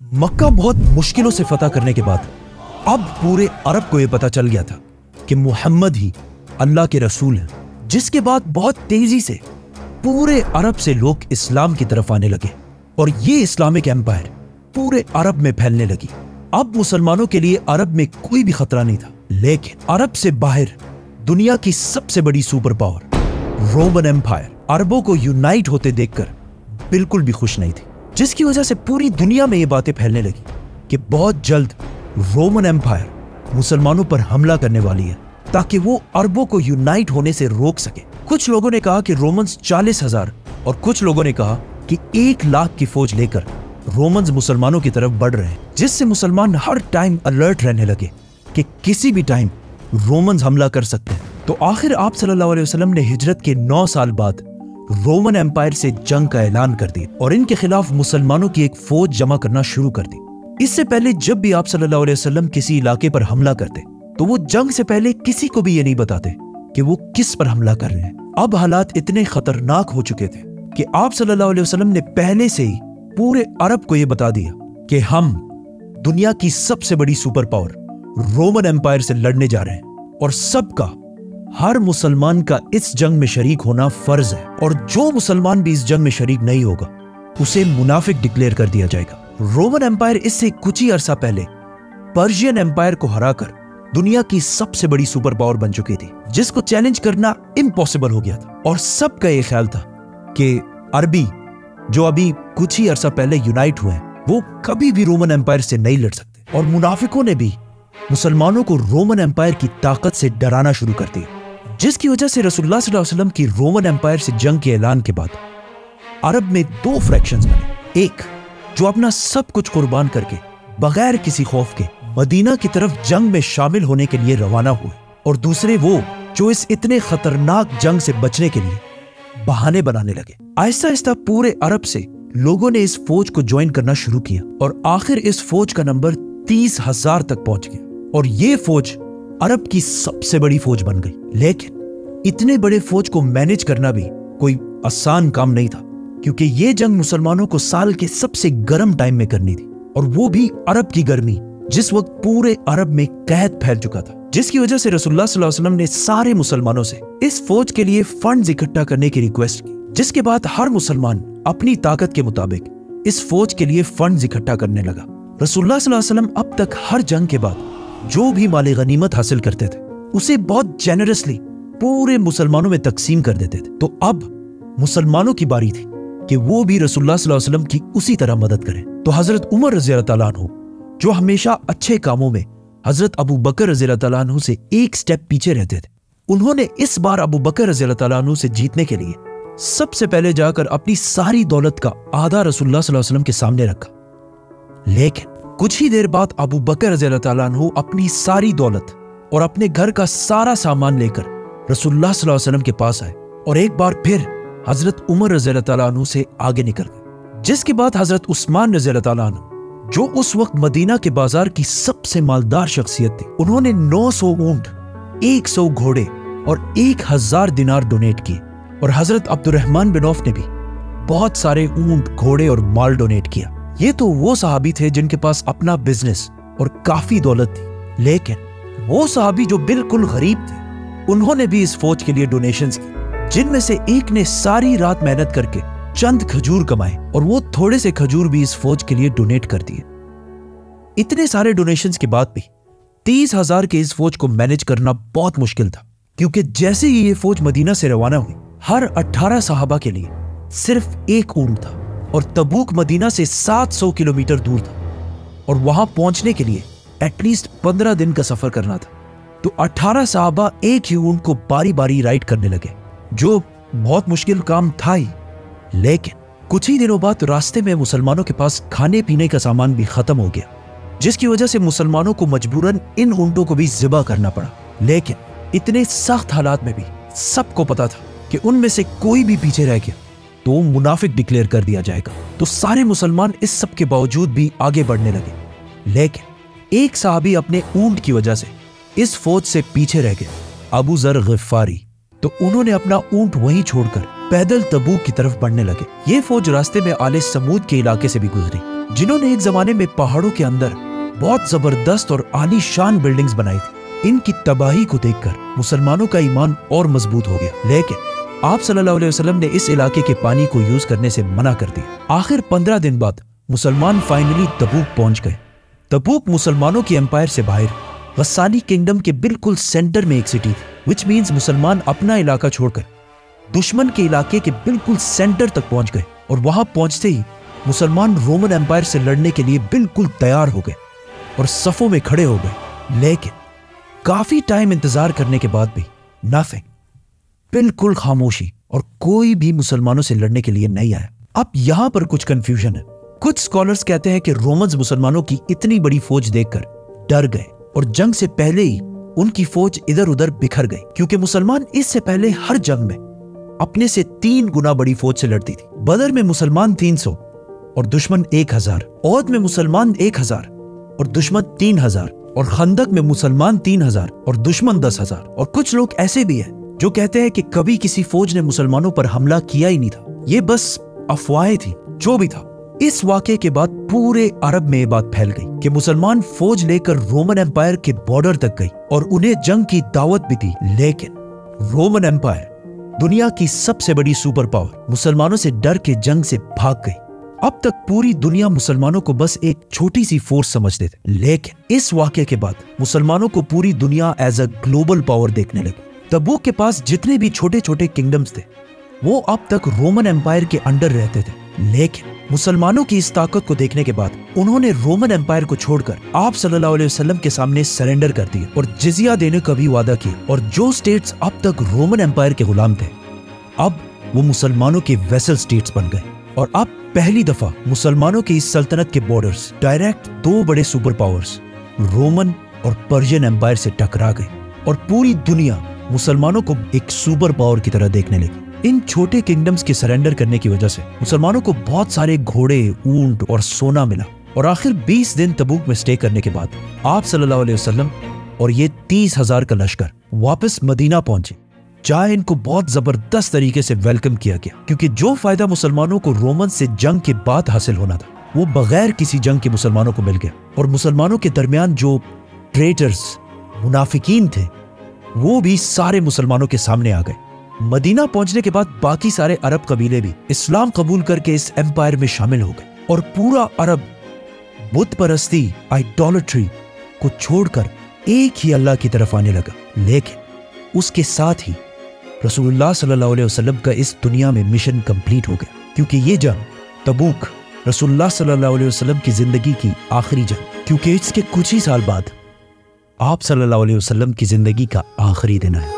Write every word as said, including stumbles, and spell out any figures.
मक्का बहुत मुश्किलों से फतह करने के बाद अब पूरे अरब को यह पता चल गया था कि मुहम्मद ही अल्लाह के रसूल हैं, जिसके बाद बहुत तेजी से पूरे अरब से लोग इस्लाम की तरफ आने लगे और ये इस्लामिक एम्पायर पूरे अरब में फैलने लगी। अब मुसलमानों के लिए अरब में कोई भी खतरा नहीं था, लेकिन अरब से बाहर दुनिया की सबसे बड़ी सुपर पावर रोमन एम्पायर अरबों को यूनाइट होते देखकर बिल्कुल भी खुश नहीं थी, जिसकी वजह से पूरी दुनिया में ये बातें फैलने लगी कि बहुत जल्द रोमन एम्पायर मुसलमानों पर हमला करने वाली है ताकि वो अरबों को यूनाइट होने से रोक सके। कुछ लोगों ने कहा कि रोमन्स चालीस हजार और कुछ लोगों ने कहा कि एक लाख की फौज लेकर रोमन्स मुसलमानों की तरफ बढ़ रहे हैं, जिससे मुसलमान हर टाइम अलर्ट रहने लगे कि किसी भी टाइम रोमन्स हमला कर सकते हैं। तो आखिर आप सल्लल्लाहु अलैहि वसल्लम ने हिजरत के नौ साल बाद रोमन एम्पायर से जंग का ऐलान कर दिया और इनके खिलाफ मुसलमानों की एक फौज जमा करना शुरू कर दी। इससे पहले जब भी आप सल्लल्लाहु अलैहि वसल्लम किसी इलाके पर हमला करते तो वो जंग से पहले किसी को भी ये नहीं बताते कि वो किस पर हमला कर रहे हैं। अब हालात इतने खतरनाक हो चुके थे कि आप सल्लल्लाहु अलैहि वसल्लम ने पहले से ही पूरे अरब को ये बता दिया कि हम दुनिया की सबसे बड़ी सुपर पावर रोमन एम्पायर से लड़ने जा रहे हैं और सबका हर मुसलमान का इस जंग में शरीक होना फर्ज है और जो मुसलमान भी इस जंग में शरीक नहीं होगा उसे मुनाफिक डिक्लेयर कर दिया जाएगा। रोमन एम्पायर इससे कुछ ही अरसा पहले पर्शियन एम्पायर को हराकर दुनिया की सबसे बड़ी सुपर पावर बन चुकी थी, जिसको चैलेंज करना इम्पॉसिबल हो गया था और सबका यह ख्याल था कि अरबी जो अभी कुछ ही अरसा पहले यूनाइट हुए हैं वो कभी भी रोमन एम्पायर से नहीं लड़ सकते। और मुनाफिकों ने भी मुसलमानों को रोमन एम्पायर की ताकत से डराना शुरू कर दिया, जिसकी वजह से रसूलुल्लाह सल्लल्लाहु अलैहि वसल्लम की रोमन एम्पायर से जंग के ऐलान के बाद अरब में दो फ्रैक्शंस बने। एक जो अपना सब कुछ कुर्बान करके बगैर किसी खौफ के मदीना की तरफ जंग में शामिल होने के लिए रवाना हुए और दूसरे वो जो इस इतने खतरनाक जंग से बचने के लिए बहाने बनाने लगे। आहिस्ता आहिस्ता पूरे अरब से लोगों ने इस फौज को ज्वाइन करना शुरू किया और आखिर इस फौज का नंबर तीस हजार तक पहुंच गया और ये फौज अरब की सबसे बड़ी फौज बन गई। लेकिन इतने बड़े फौज को मैनेज करना भी कोई आसान काम नहीं था, क्योंकि ये जंग मुसलमानों को साल के सबसे गर्म टाइम में करनी थी और वो भी अरब की गर्मी जिस वक्त पूरे अरब में कहत फैल चुका था, जिसकी वजह से रसूलुल्लाह सल्लल्लाहु अलैहि वसल्लम ने सारे मुसलमानों से इस फौज के लिए फंड्स इकट्ठा करने की रिक्वेस्ट की, जिसके बाद हर मुसलमान अपनी ताकत के मुताबिक इस फौज के लिए फंड्स इकट्ठा करने लगा। रसूलुल्लाह सल्लल्लाहु अलैहि वसल्लम अब तक हर जंग के बाद जो भी माले गनीमत हासिल करते थे उसे बहुत जेनरसली पूरे मुसलमानों में तकसीम कर देते थे। तो अब मुसलमानों की बारी थी कि वो भी रसूलुल्लाह सल्लल्लाहु अलैहि वसल्लम की उसी तरह मदद करें। तो हजरत उमर रज़ी अल्लाह तआला अन्हु जो हमेशा अच्छे कामों में हजरत अबू बकर रज़ी अल्लाह तआला अन्हु से एक स्टेप पीछे रहते थे, उन्होंने इस बार अबू बकर रज़ी अल्लाह तआला अन्हु से जीतने के लिए सबसे पहले जाकर अपनी सारी दौलत का आधा रसूलुल्लाह सल्लल्लाहु अलैहि वसल्लम के सामने रखा। लेकिन कुछ ही देर बाद अबू बकर रज़ी अल्लाह तआला अन्हु अपनी सारी दौलत और अपने घर का सारा सामान लेकर रसूलुल्लाह सल्लल्लाहु अलैहि वसल्लम के पास आए और एक बार फिर हजरत उमर रज़ी अल्लाह तआला अन्हु से आगे निकल गए, जिसके बाद हजरत उस्मान रज़ी अल्लाह तआला अन्हु जो उस वक्त मदीना के बाजार की सबसे मालदार शख्सियत थी, उन्होंने नौ सौ ऊंट, सौ घोड़े और एक हज़ार दिनार डोनेट किए और हजरत अब्दुर्रहमान बिन औफ ने भी बहुत सारे ऊंट, घोड़े और माल डोनेट किया। ये तो वो सहाबी थे जिनके पास अपना बिजनेस और काफी दौलत थी, लेकिन वो सहाबी जो बिल्कुल गरीब थे उन्होंने भी इस फौज के लिए डोनेशंस की, जिनमें से एक ने सारी रात मेहनत करके चंद खजूर कमाए और वो थोड़े से खजूर भी इस फौज के लिए डोनेट कर दिए। इतने सारे डोनेशंस के बाद भी तीस हजार के इस फौज को मैनेज करना बहुत मुश्किल था, क्योंकि जैसे ही ये फौज मदीना से रवाना हुई हर अठारह सहाबा के लिए सिर्फ एक ऊंट था और तबूक मदीना से सात सौ किलोमीटर दूर था और वहां पहुंचने के लिए एटलीस्ट पंद्रह दिन का सफर करना था। तो अठारह सहाबा एक ही ऊंट को बारी बारी राइड करने लगे, जो बहुत मुश्किल काम था ही। लेकिन कुछ ही दिनों बाद रास्ते में मुसलमानों के पास खाने पीने का सामान भी खत्म हो गया, जिसकी वजह से मुसलमानों को मजबूरन इन ऊंटों को भी ज़िबा करना पड़ा। लेकिन इतने सख्त हालात में भी सबको पता था कि उनमें से कोई भी पीछे रह गया तो मुनाफिक डिक्लेयर कर दिया जाएगा। तो सारे मुसलमान इस सब के बावजूद भी आगे बढ़ने लगे, लेकिन एक साहबी अपने ऊंट की वजह से इस फौज से पीछे रह गए, अबू जर गिफारी। तो उन्होंने अपना ऊंट वहीं छोड़कर पैदल तबूक की तरफ बढ़ने लगे। ये फौज रास्ते में आले समूद के इलाके से भी गुजरी, जिन्होंने एक जमाने में पहाड़ों के अंदर बहुत जबरदस्त और आलीशान बिल्डिंग्स बनाई थी। इनकी तबाही को देखकर मुसलमानों का ईमान और मजबूत हो गया, लेकिन आप सल्लल्लाहु अलैहि वसल्लम ने इस इलाके के पानी को यूज करने से मना कर दिया। आखिर पंद्रह दिन बाद मुसलमान फाइनली तबूक पहुंच गए। तबूक मुसलमानों की एम्पायर से बाहर गस्सानी किंगडम के बिल्कुल सेंटर में एक सिटी थी, विच मीन्स मुसलमान अपना इलाका छोड़कर दुश्मन के इलाके के बिल्कुल सेंटर तक पहुंच गए। और वहां पहुंचते ही मुसलमान रोमन एम्पायर से लड़ने के लिए बिल्कुल तैयार हो गए और सफों में खड़े हो गए। लेकिन काफी टाइम इंतजार करने के बाद भी नथिंग, बिल्कुल खामोशी, और कोई भी मुसलमानों से लड़ने के लिए नहीं आया। अब यहां पर कुछ कंफ्यूजन है। कुछ स्कॉलर्स कहते हैं कि रोमन्स मुसलमानों की इतनी बड़ी फौज देखकर डर गए और जंग से पहले ही उनकी फौज इधर उधर बिखर गई, क्योंकि मुसलमान इससे पहले हर जंग में अपने से तीन गुना बड़ी फौज से लड़ती थी। बदर में मुसलमान तीन सौ और दुश्मन एक हजार, औद में मुसलमान एक हजार और दुश्मन तीन हजार, और खंदक में मुसलमान तीन हजार और दुश्मन दस हजार। और कुछ लोग ऐसे भी हैं जो कहते हैं कि कभी किसी फौज ने मुसलमानों पर हमला किया ही नहीं था, ये बस अफवाहें थी। जो भी था, इस वाक़े के बाद पूरे अरब में ये बात फैल गई कि मुसलमान फौज लेकर रोमन एम्पायर के बॉर्डर तक गई और उन्हें जंग की दावत भी दी। लेकिन रोमन एम्पायर, दुनिया की सबसे बड़ी सुपर पावर, मुसलमानों से डर के जंग से भाग गई। अब तक पूरी दुनिया मुसलमानों को बस एक छोटी सी फोर्स समझते थे, लेकिन इस वाक़े के बाद मुसलमानों को पूरी दुनिया एज अ ग्लोबल पावर देखने लगी। तबूक के पास जितने भी छोटे छोटे किंगडम्स थे वो अब तक रोमन एम्पायर के अंडर रहते थे, लेकिन मुसलमानों की इस ताकत को देखने के बाद उन्होंने रोमन एम्पायर को छोड़कर आप सल्लल्लाहु अलैहि वसल्लम के सामने सरेंडर कर दिए और जिजिया देने का भी वादा किया। और जो स्टेट्स अब तक रोमन एम्पायर के गुलाम थे, अब वो मुसलमानों के वेसल स्टेट्स बन गए। और अब पहली दफा मुसलमानों की इस सल्तनत के बॉर्डर्स डायरेक्ट दो बड़े सुपर पावर्स रोमन और पर्शियन एम्पायर से टकरा गई और पूरी दुनिया मुसलमानों को एक सुपर पावर की तरह देखने लगी। इन छोटे किंगडम्स के सरेंडर करने की वजह से मुसलमानों को बहुत सारे घोड़े, ऊंट और सोना मिला। और आखिर बीस दिन तबूक में स्टे करने के बाद आप सल्लल्लाहु अलैहि वसल्लम और ये तीस हजार का लश्कर वापस मदीना पहुंचे, जहां इनको बहुत जबरदस्त तरीके से वेलकम किया गया, क्योंकि जो फायदा मुसलमानों को रोमन से जंग के बाद हासिल होना था वो बगैर किसी जंग के मुसलमानों को मिल गया। और मुसलमानों के दरमियान जो ट्रेटर्स, मुनाफिकीन थे, वो भी सारे मुसलमानों के सामने आ गए। मदीना पहुंचने के बाद बाकी सारे अरब कबीले भी इस्लाम कबूल करके इस एम्पायर में शामिल हो गए और पूरा अरब बुत परस्ती, आइडोलेट्री को छोड़कर एक ही अल्लाह की तरफ आने लगा। लेकिन उसके साथ ही रसूलुल्लाह सल्लल्लाहु अलैहि वसल्लम का इस दुनिया में मिशन कंप्लीट हो गया, क्योंकि ये जंग तबूक रसूलुल्लाह सल्लल्लाहु अलैहि वसल्लम की जिंदगी की आखिरी जंग, क्योंकि इसके कुछ ही साल बाद आप सल्लल्लाहु अलैहि वसल्लम की जिंदगी का आखिरी दिन है।